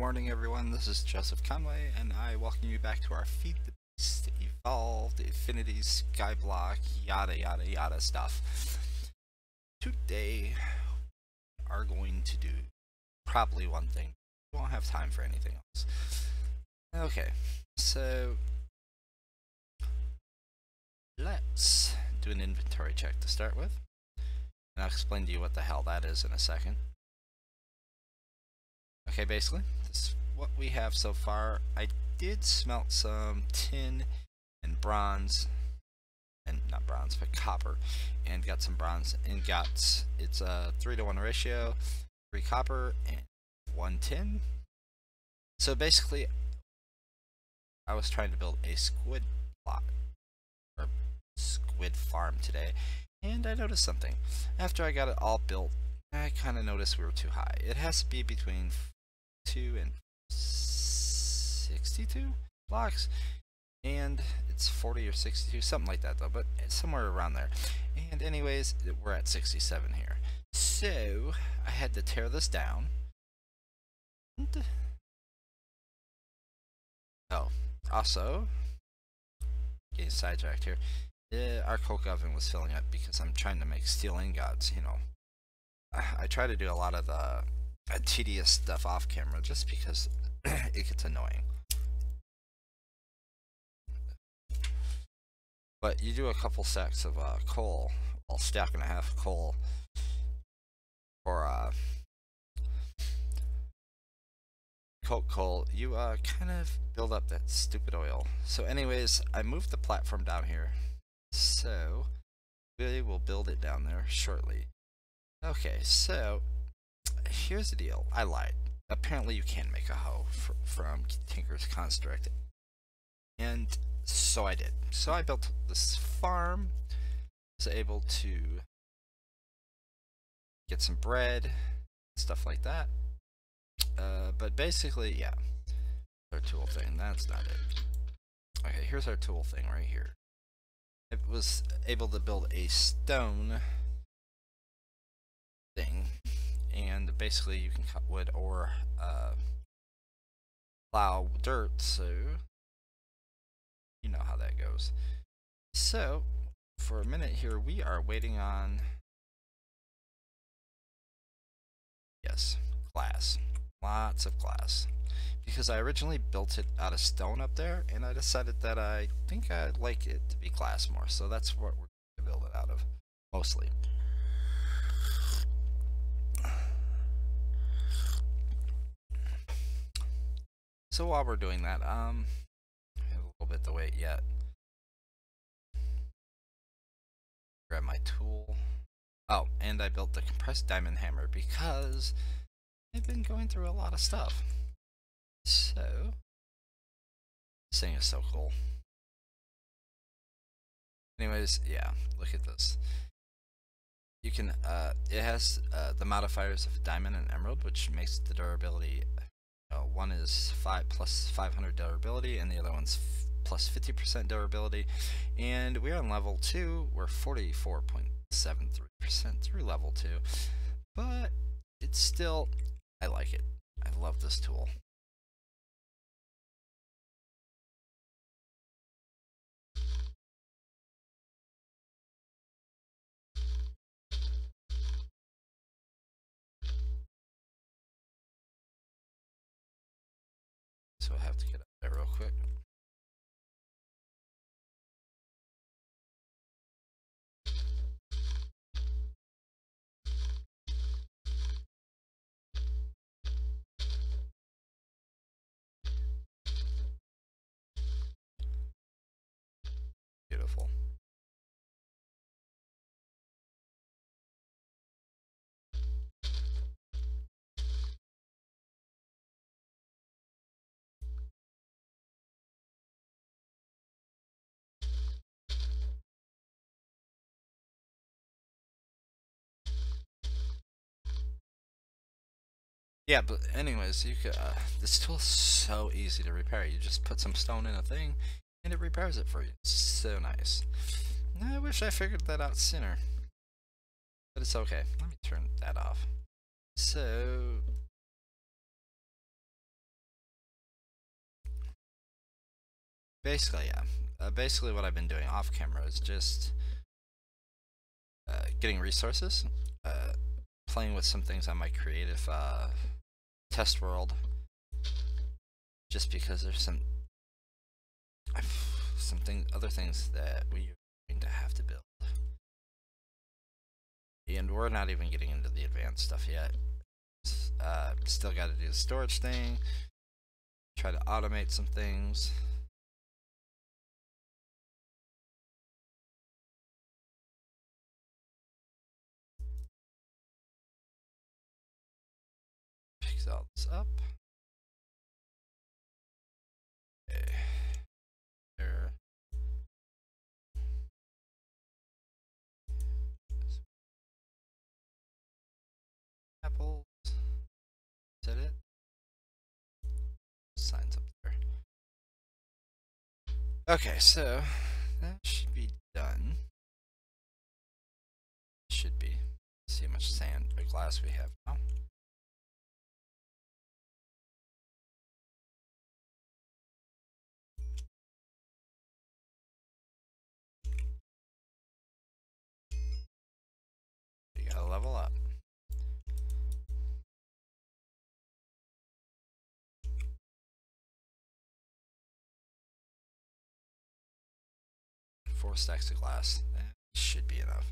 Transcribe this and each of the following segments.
morning, everyone. This is Joseph Conway, and I welcome you back to our FTB Evolved Infinity Skyblock, yada yada yada stuff. Today, we are going to do probably one thing. We won't have time for anything else. Okay, so let's do an inventory check to start with, and I'll explain to you what the hell that is in a second. Okay, basically, this is what we have so far. I did smelt some tin and bronze, and not bronze, but copper, and got some bronze ingots. It's a 3-to-1 ratio, 3 copper and 1 tin. So basically, I was trying to build a squid block, or squid farm today, and I noticed something. After I got it all built, I kind of noticed we were too high. It has to be between 2 and 62 blocks, and it's 40 or 62, something like that though, but it's somewhere around there. And anyways, we're at 67 here, so I had to tear this down. Oh, also getting sidetracked here, our coke oven was filling up because I'm trying to make steel ingots. You know, I try to do a lot of the tedious stuff off camera just because it gets annoying. But you do a couple sacks of coal, well, stack and a half of coal, or coke coal, you kind of build up that stupid oil. So anyways, I moved the platform down here, so we will build it down there shortly. Okay, so here's the deal. I lied. Apparently you can make a hoe from Tinker's Construct, and so I did. So I built this farm, was able to get some bread, stuff like that. But basically, yeah, our tool thing, that's not it. Okay, here's our tool thing right here. It was able to build a stone thing, and basically you can cut wood or plow dirt, so you know how that goes. So for a minute here, we are waiting on, yes, glass, lots of glass, because I originally built it out of stone up there, and I decided that I think I'd like it to be glass more, so that's what we're going to build it out of mostly. So while we're doing that, I have a little bit to wait yet. Grab my tool. Oh, and I built the compressed diamond hammer because I've been going through a lot of stuff. So this thing is so cool. Anyways, yeah, look at this. You can it has the modifiers of diamond and emerald, which makes the durability. One is 5 plus 500 durability, and the other one's plus 50% durability. And we're on level 2. We're 44.73% through level 2, but it's still, I like it. I love this tool. So I have to get up there real quick. Beautiful. Yeah, but anyways, you could, this tool is so easy to repair. You just put some stone in a thing, and it repairs it for you. It's so nice. I wish I figured that out sooner, but it's okay. Let me turn that off. So basically, yeah. Basically, what I've been doing off camera is just getting resources, playing with some things on my creative test world, just because there's other things that we are going to have to build, and we're not even getting into the advanced stuff yet. Still got to do the storage thing, try to automate some things. Pick all this up. Okay. There. Apples. Is that it? Signs up there. Okay, so that should be done. Should be. See how much sand or glass we have now. You gotta level up. Four stacks of glass. That should be enough.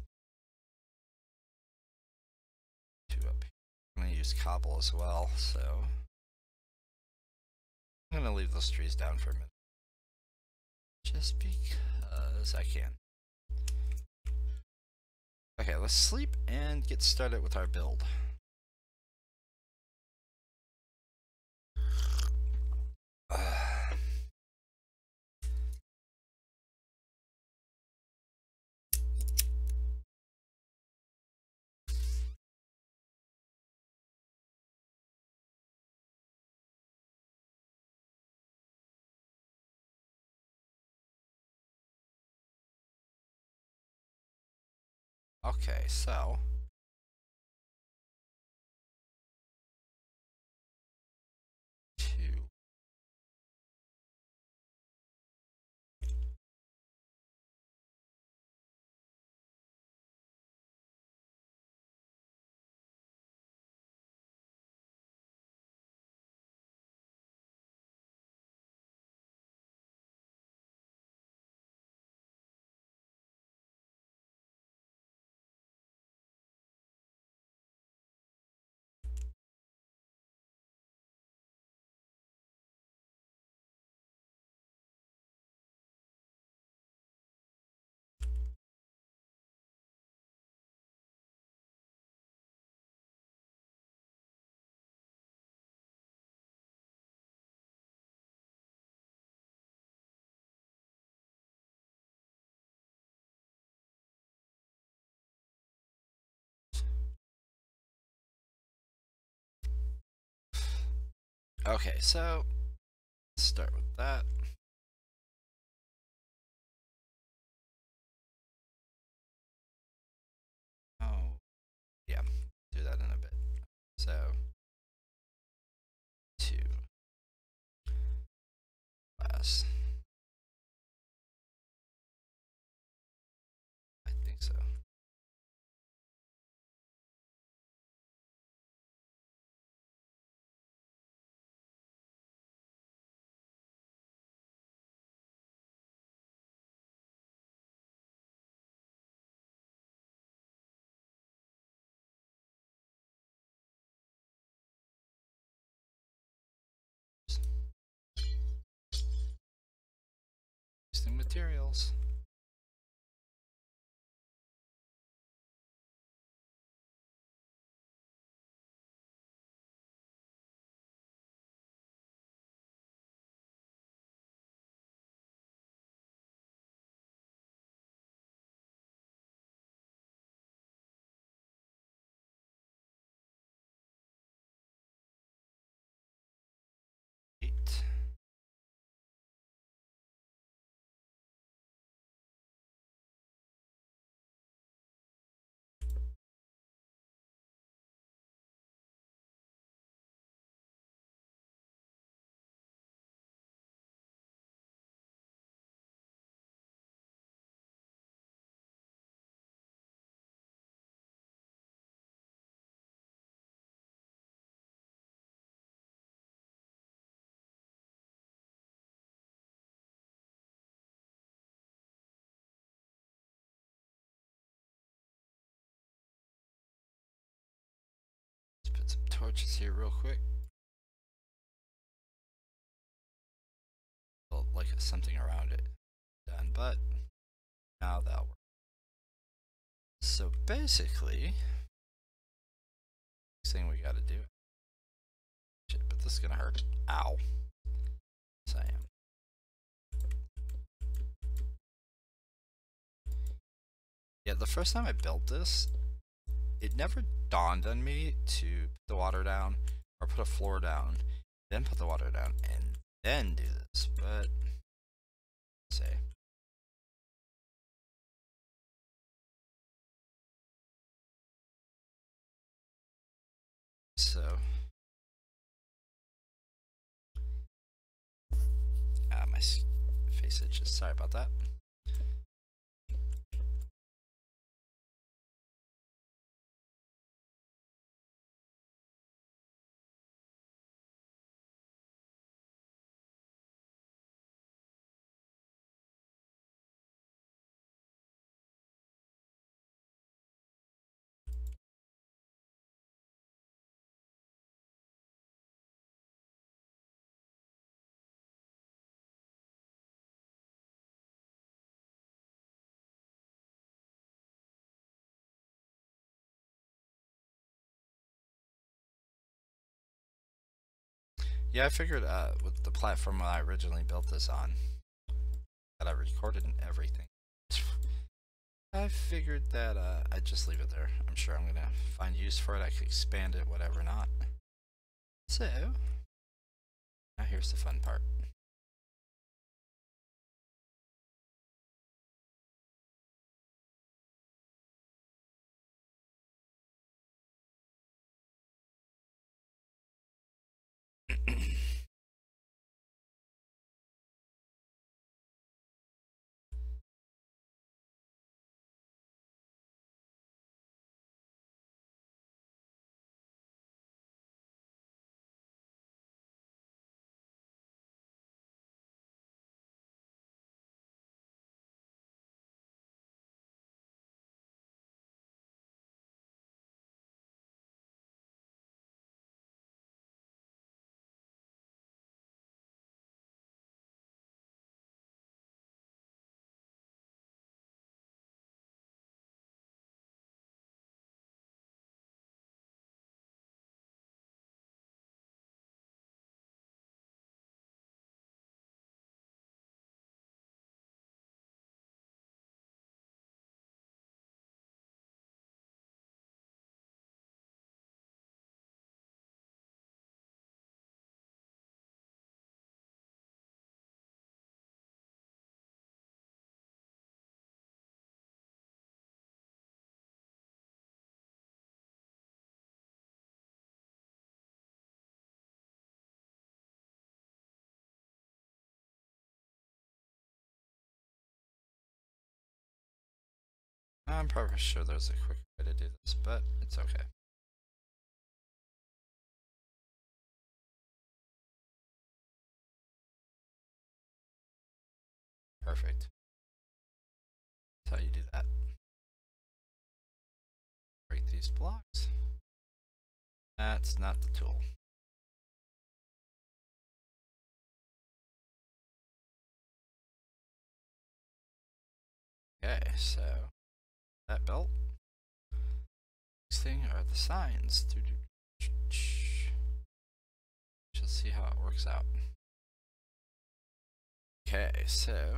Two up here. I'm gonna use cobble as well, so I'm gonna leave those trees down for a minute. Just because I can. Okay, let's sleep and get started with our build. Okay, so two. Okay, so let's start with that. Oh, yeah, do that in a bit. So, two glass. I think so. Using materials. Eight. torches here real quick. Well, like something around it. Done, but now that'll work. So basically, next thing we gotta do. Shit, but this is gonna hurt. Ow. Yes, I am. Yeah, the first time I built this, it never dawned on me to put the water down or put a floor down, then put the water down, and then do this. But let's say. So my face itches. Sorry about that. Yeah, I figured with the platform I originally built this on, that I recorded and everything, I figured that I'd just leave it there. I'm sure I'm gonna find use for it. I could expand it, whatever not. So, now here's the fun part. I'm probably sure there's a quick way to do this, but it's okay. Perfect. That's how you do that. Break these blocks. That's not the tool. Okay, so that belt. Next thing are the signs. Just see how it works out. Okay, so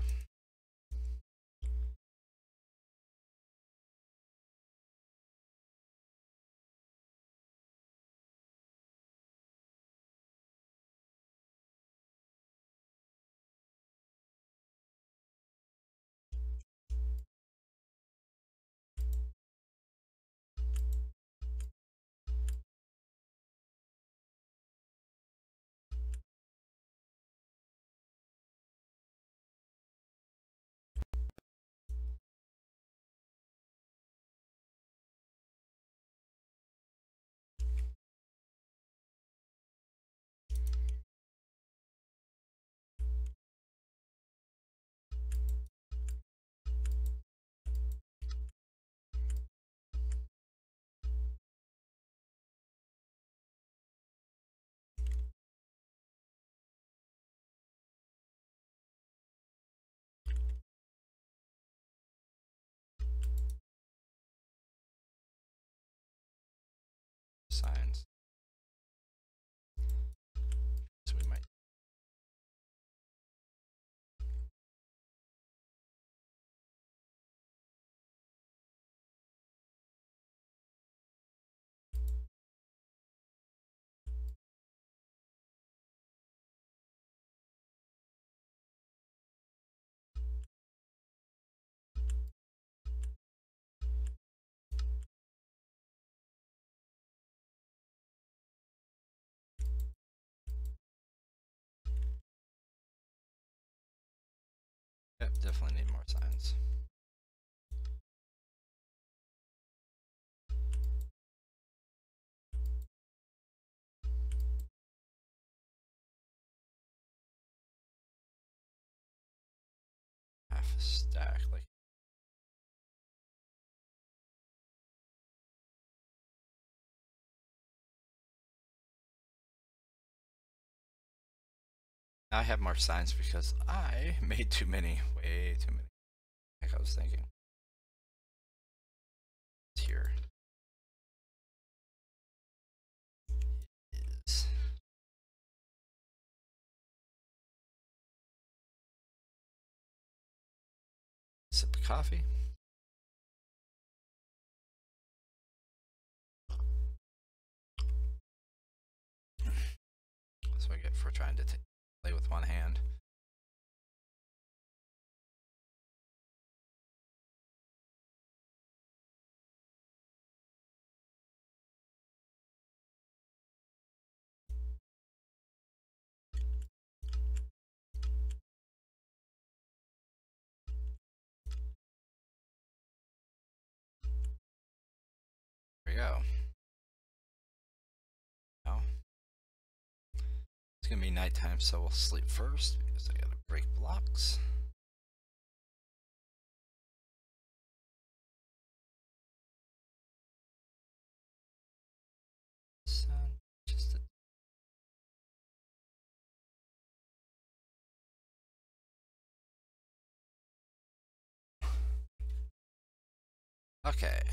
definitely need more signs. Half a stack, like. Now I have more signs because I made too many, way too many. Like I was thinking. Here is sip of coffee. That's what I get for trying to play with one hand. There we go. Now it's gonna be nighttime, so we'll sleep first because I gotta break blocks. Sun, just a okay.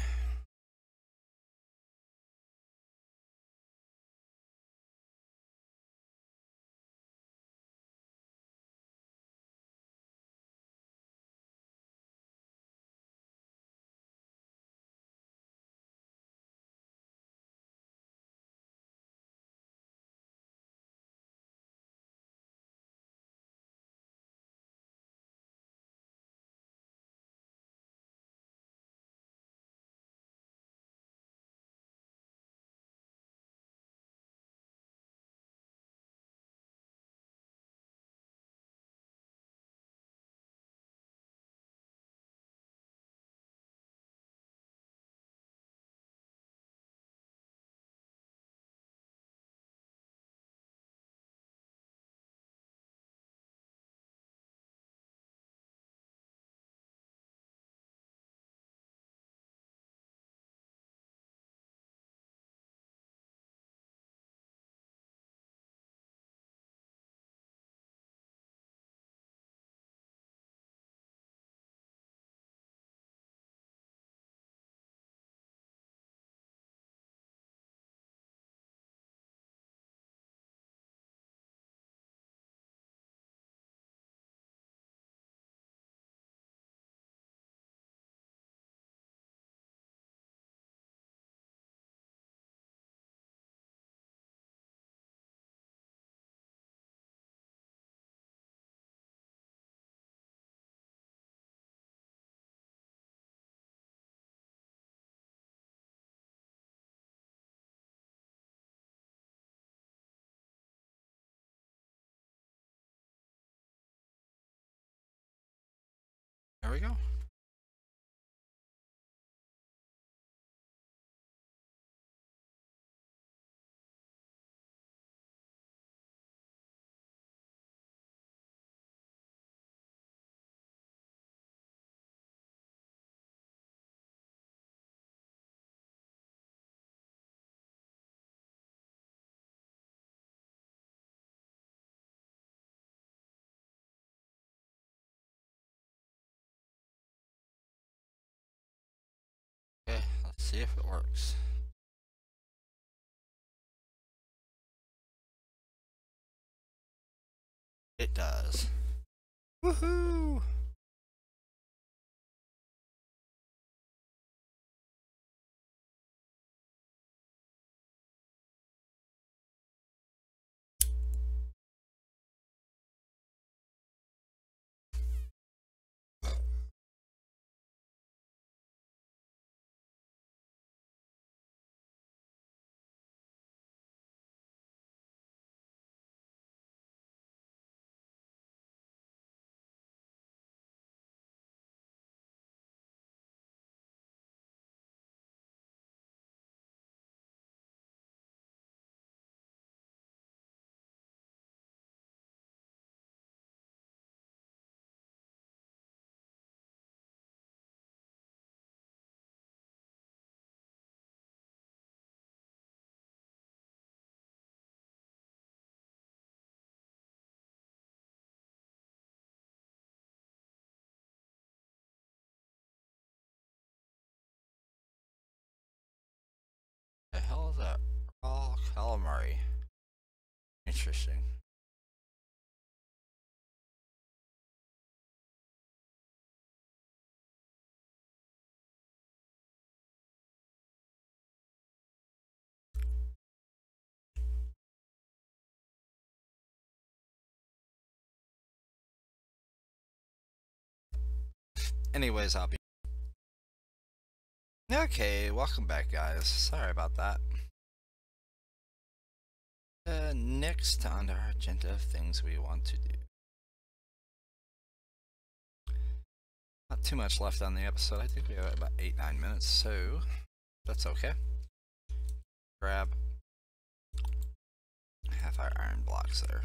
There we go. Okay, let's see if it works. It does. Woohoo! Raw calamari. Interesting. Anyways, I'll be... Okay, welcome back, guys. Sorry about that. Next on our agenda of things we want to do. Not too much left on the episode. I think we have about 8-9 minutes, so that's okay. Grab half our iron blocks there.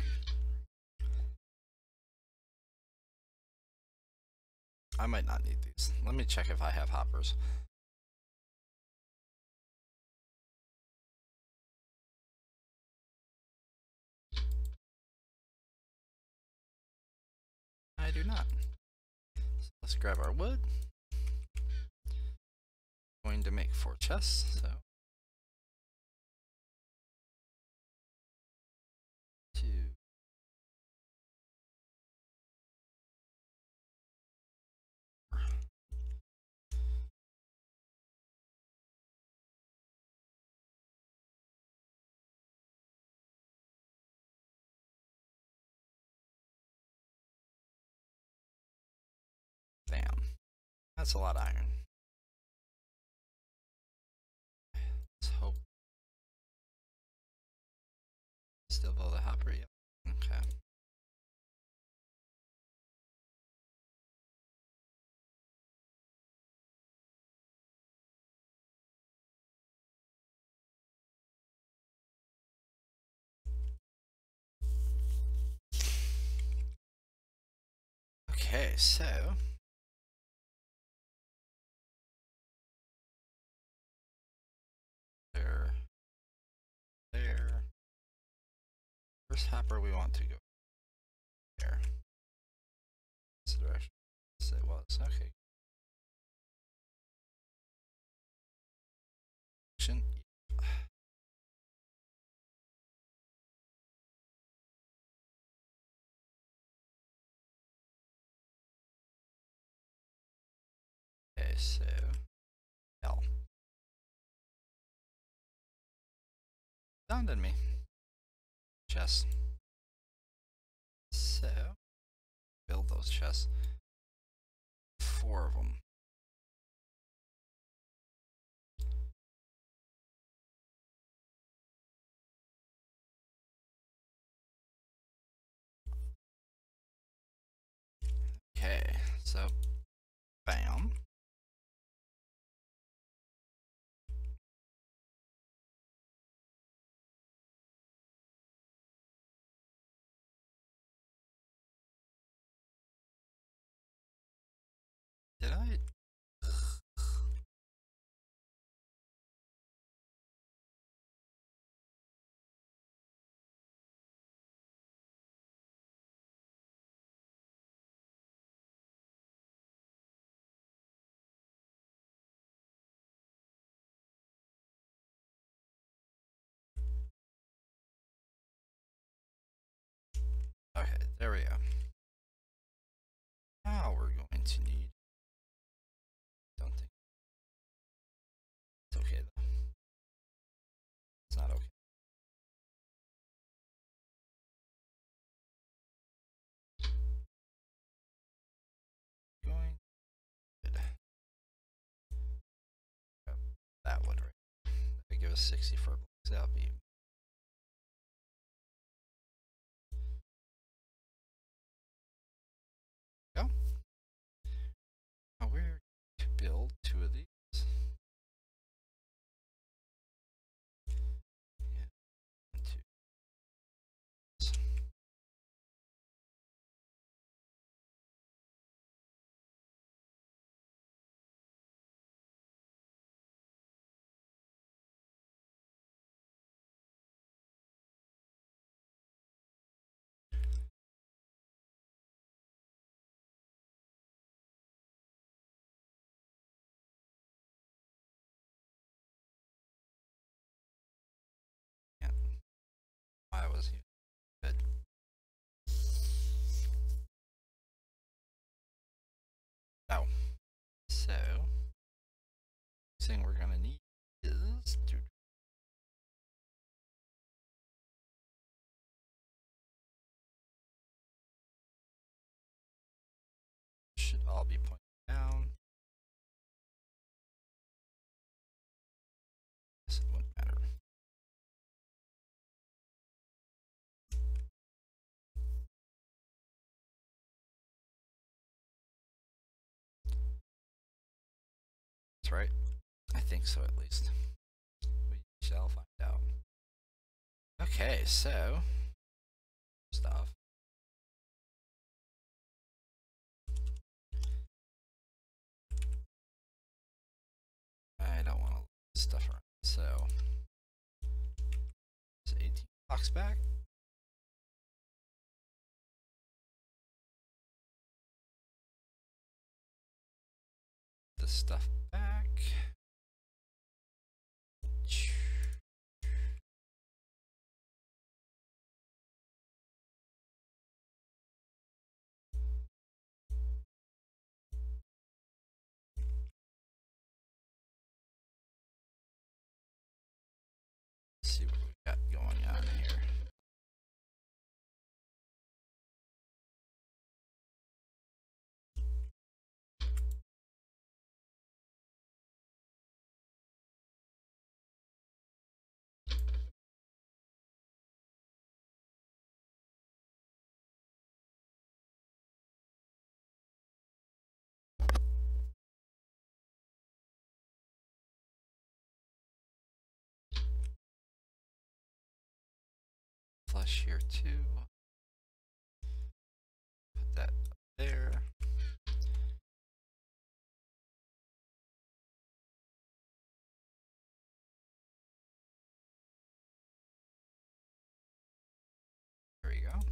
I might not need these. Let me check if I have hoppers. I do not. So let's grab our wood. Going to make 4 chests, so 2. Damn. That's a lot of iron. Let's hope. Still build a hopper, yep. Okay. Okay, so there. First hopper we want to go there. That's the direction. Yes, it was. Okay. Okay, so L. Dawned on me. Chests. So build those chests. 4 of them. Okay, so bam. Did I? Okay, there we go. Now we're going to need. Don't think it's okay though. It's not okay. Going good. Yep, that would right. That would give us 64 blocks. That'll be. Go. Now we're going to build 2 of these. Yeah, 1, 2. That's right. I think so, at least. We shall find out. Okay, so stuff. I don't want to leave this stuff around. So, it's 18 blocks back. This stuff back. Let's see what we got going on here. Flush here too. Put that up there. There we go.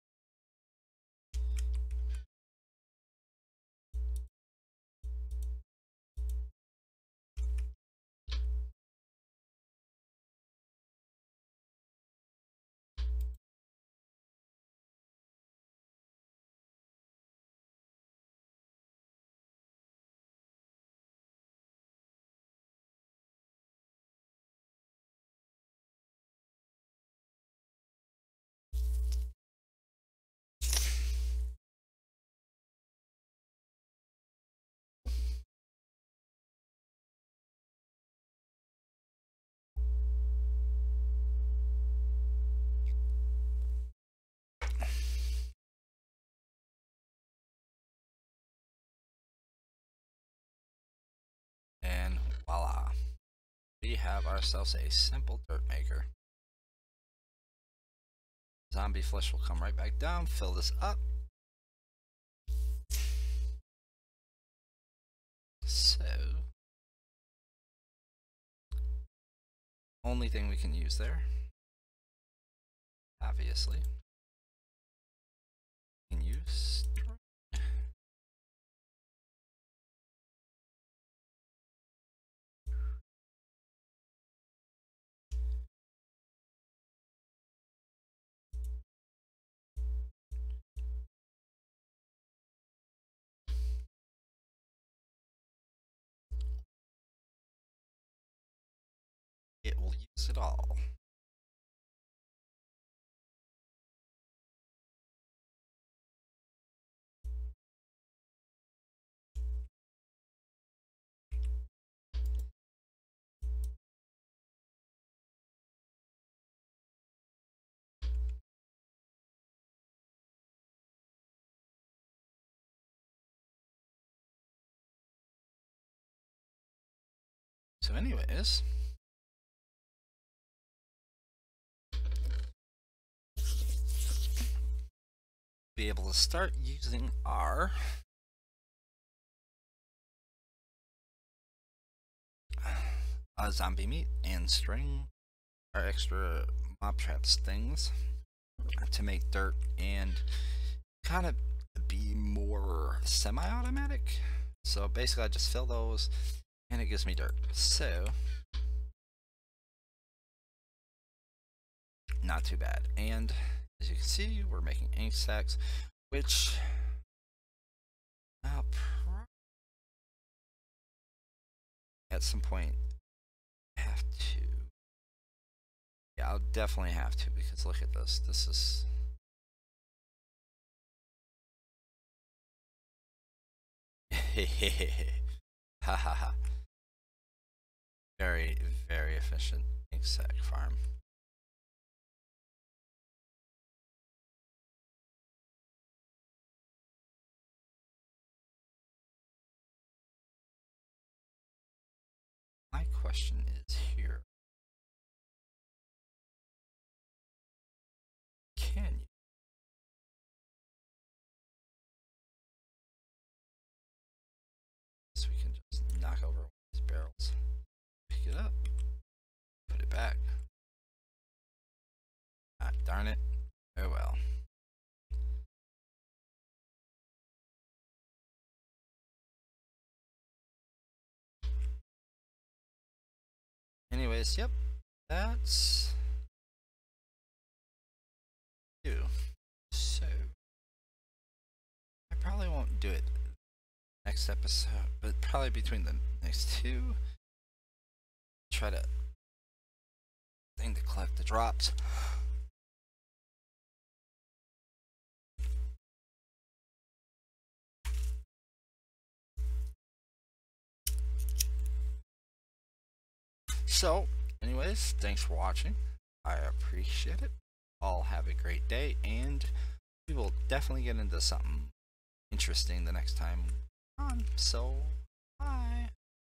And voila. We have ourselves a simple dirt maker. Zombie flesh will come right back down, fill this up. So, only thing we can use there, obviously, we can use it will use it all. So anyways, be able to start using our zombie meat and string, our extra mob traps things, to make dirt and kind of be more semi-automatic. So basically I just fill those and it gives me dirt. So not too bad. And as you can see, we're making ink sacks, which I'll at some point have to. Yeah, I'll definitely have to, because look at this. This is ha ha ha. Very, very efficient ink sac farm. question is here. Can you? So we can just knock over these barrels. Pick it up. Put it back. Ah, darn it. Oh well. Anyways, yep. That's you. So I probably won't do it next episode, but probably between the next two. Try to collect the drops. So, anyways, thanks for watching. I appreciate it. All have a great day, and we will definitely get into something interesting the next time on. So, bye.